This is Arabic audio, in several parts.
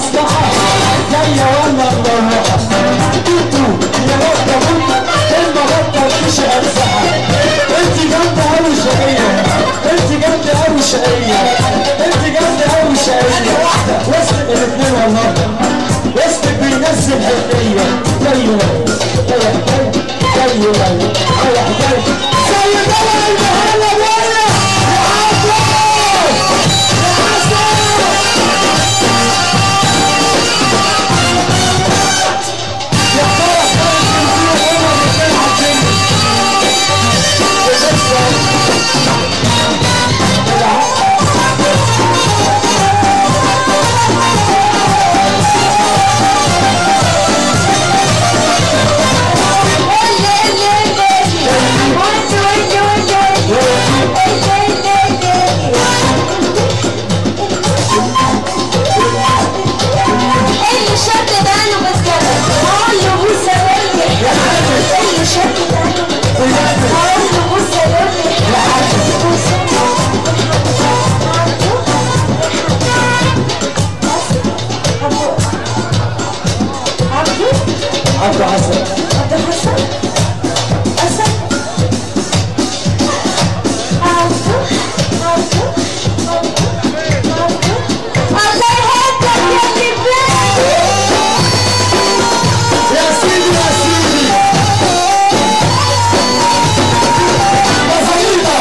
المصلحة جاية ولا مروحة؟ انتوا يا بطة المغطى مفيش أمسحة. انت جامدة أوي شقية، انت جامدة أوي شقية، انت جامدة أوي شقية. وسط الاتنين والله، وسطك بينزل حنية. جاي جاي زي طلع المهلة بيا يا عبدو يا حسن. يا فرح كانت تنزيل هما الاتنين عارفين عبدو حسن. عبدو حسن حسن عبدو عبدو عبدو الله يهدك يا اللي بلادي. يا سيدي يا سيدي يا فريدة.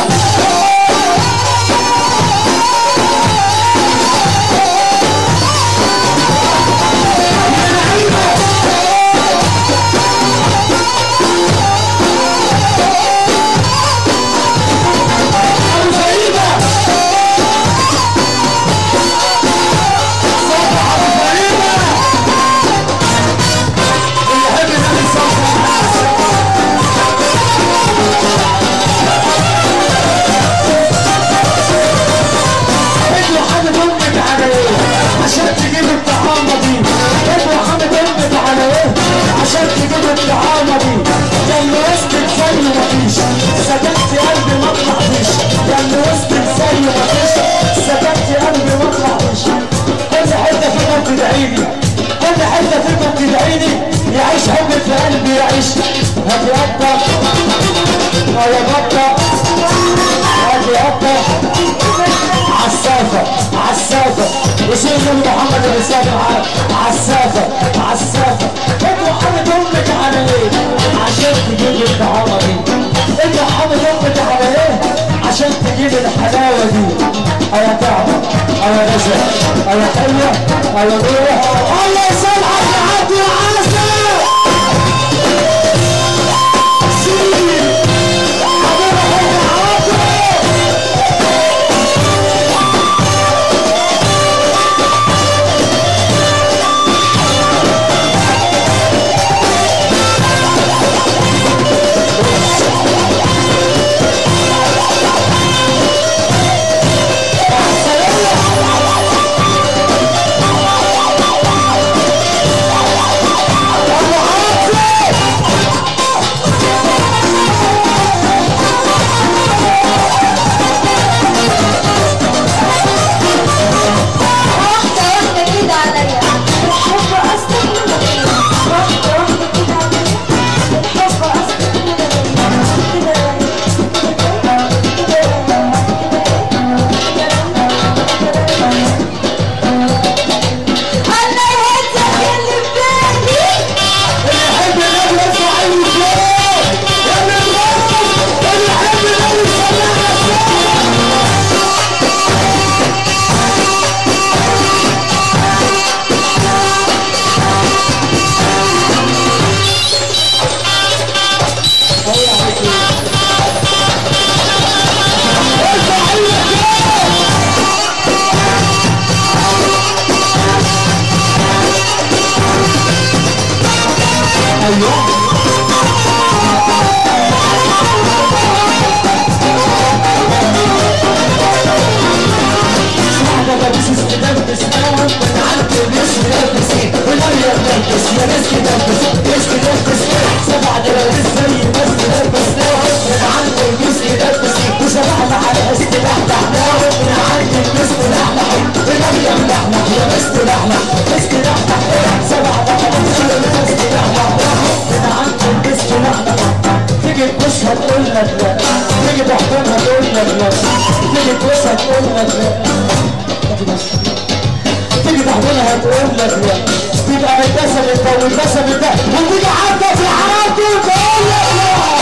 عشان تجيب الطعامة دي كان وسطك زي مفيش، سكنت قلبي ما طلعتيش. كان وسطك زي مفيش، سكنت قلبي ما طلعتيش. كل حتة فيكم تدعيني، كل حتة فيكم تدعيني يعيش حبك في قلبي يعيش. هاتي قطة يا بطة، هاتي قطة عسافة عسافة وسيدنا محمد الرسالة عسافة عسافة. انتوا حامد امك على ايه؟ عشان تجيب الطعامة دي. انتوا حامد امك على ايه؟ عشان تجيب الحلاوة دي. ايا تعبة ايا رزق ايا حلوة ايا نورة. الله يسامحك يا عبد العزة. سيدي حبيبك يا عبدو. استلحنا لوحدنا هتقول لك لا، تبقى متسم انت ومتسم انت، وتيجي حتى في الحرام دي تقول لك لا.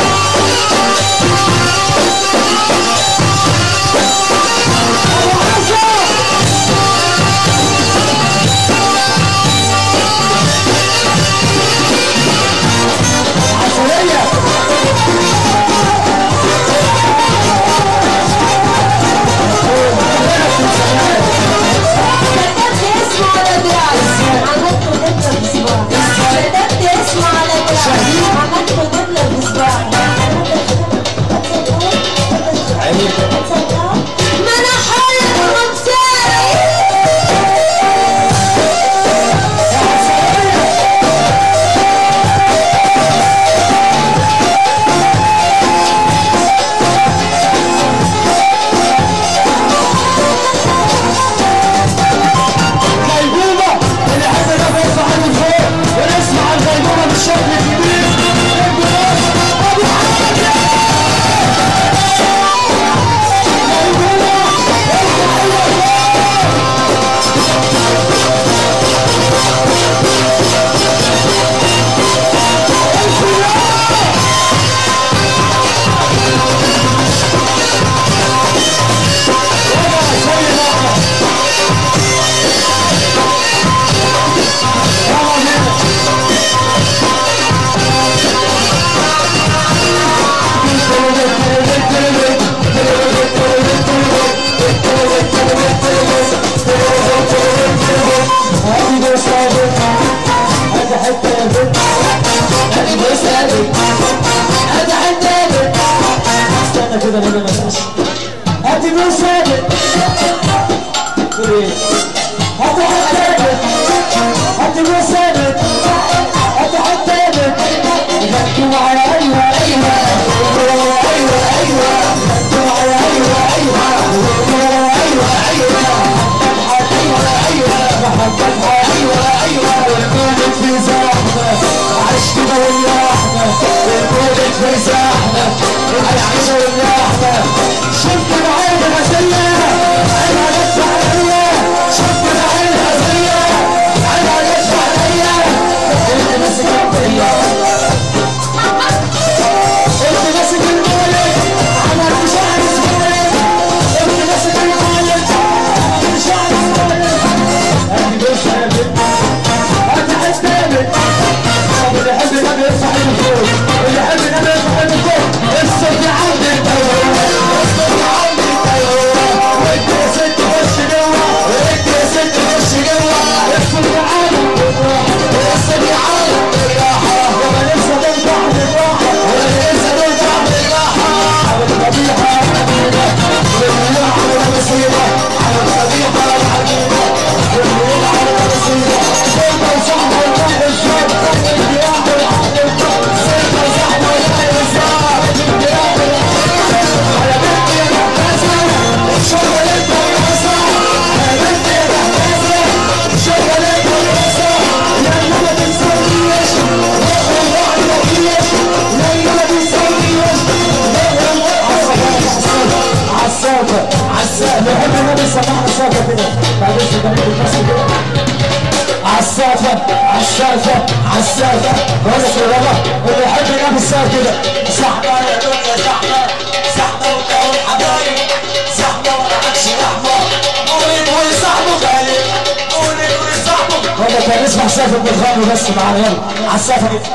عالسافة ولا في الربا اللي يحب ينام الساعة كده. زحمة يا دنيا زحمة، زحمة وتقول حبايب، زحمة وما عادش رحمة، قولي صاحبه غالي، قولي صاحبه. هذا كان اسمع سافة بالغني بس معانا يلا عالسافة كده.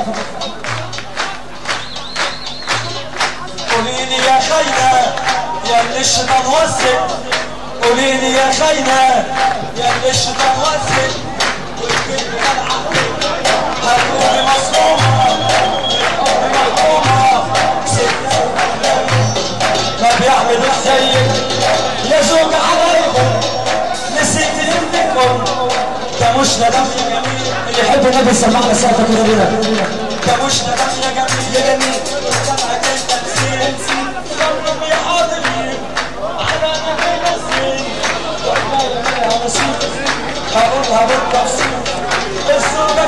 قوليلي يا خاينة يا اللي الشيطان وسك، قوليلي يا خاينة يا اللي الشيطان وسك، والكلمة خلعة هتقولي مصدومة مرحومة ست ما بيعملوا زيك يا زوج حبايبكم، نسيت نمتكم ده مش ندم يا جميل. اللي يحب النبي يسمعنا ساعة كده لينا ده مش ندم يا جميل يا جميل. سمعك انت نسيت ضرب يا حاضرين على نهاية الزين والله منها نصيب هقولها بالتفصيل. الصورة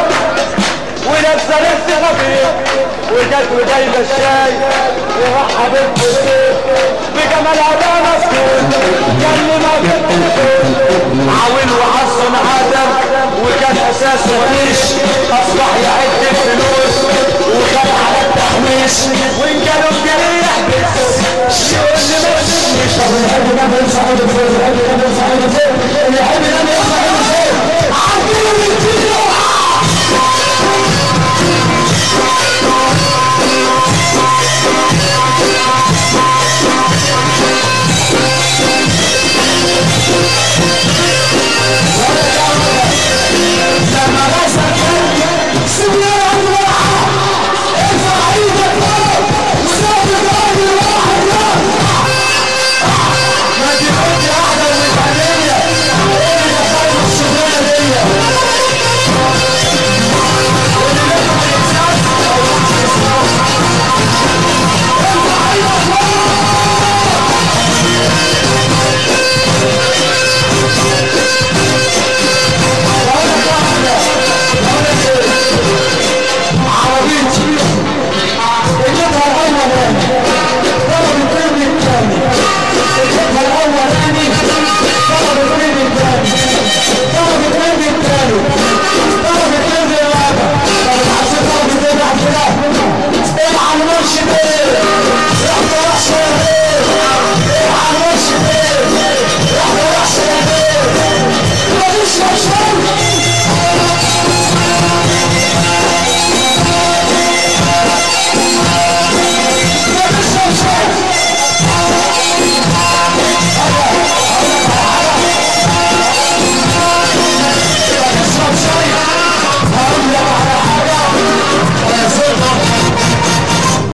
ونزلت ربيع وجت وجايبه الشاي ورحبت بالسيف بجمال ابانا سكوت كلمه بالتليفون عاول وحصن عاد اللي يحب